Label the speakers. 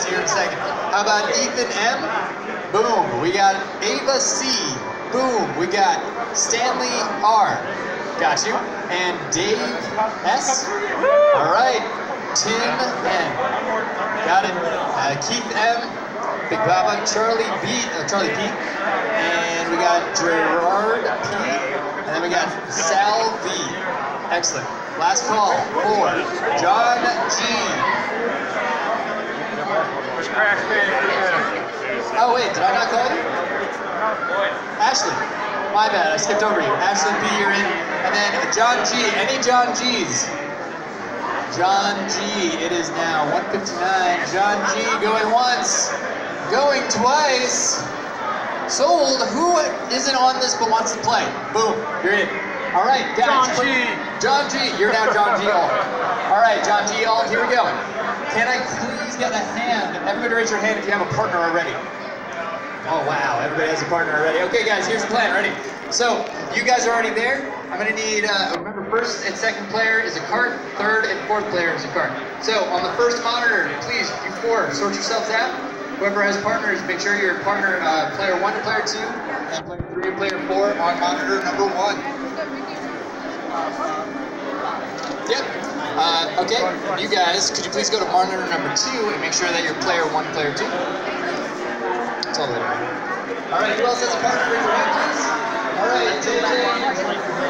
Speaker 1: to here in a second. How about Ethan M? Boom. We got Ava C. Boom. We got Stanley R. Got you. And Dave S. All right. Tim N. Got it. Keith M. Big Papa. Charlie P. And we got Gerard P. And then we got Sal V. Excellent. Last call for John G. Oh wait, did I not call you? Ashley. My bad, I skipped over you. Ashley P, you're in. And then John G. Any John G's? John G. It is now 1:59. John G going once. Going twice. Sold. Who isn't on this but wants to play? Boom. You're in. All right, guys.
Speaker 2: John G.
Speaker 1: John G. You're now John G. All. All right, John G. All. Here we go. Can I please get a hand? Everybody raise your hand if you have a partner already. Oh, wow. Everybody has a partner already. Okay, guys, here's the plan. Ready? So, you guys are already there. I'm going to need, remember, first and second player is a Kart. Third and fourth player is a Kart. So, on the first monitor, please, you four, sort yourselves out. Whoever has partners, make sure your partner, player 1 to player 2, and player 3 and player 4 on monitor number 1. Yep. Okay, you guys, could you please go to monitor number 2 and make sure that you're player 1 and player 2? That's all that. All right, who else has a partner? Raise your hand, please. All right, JJ.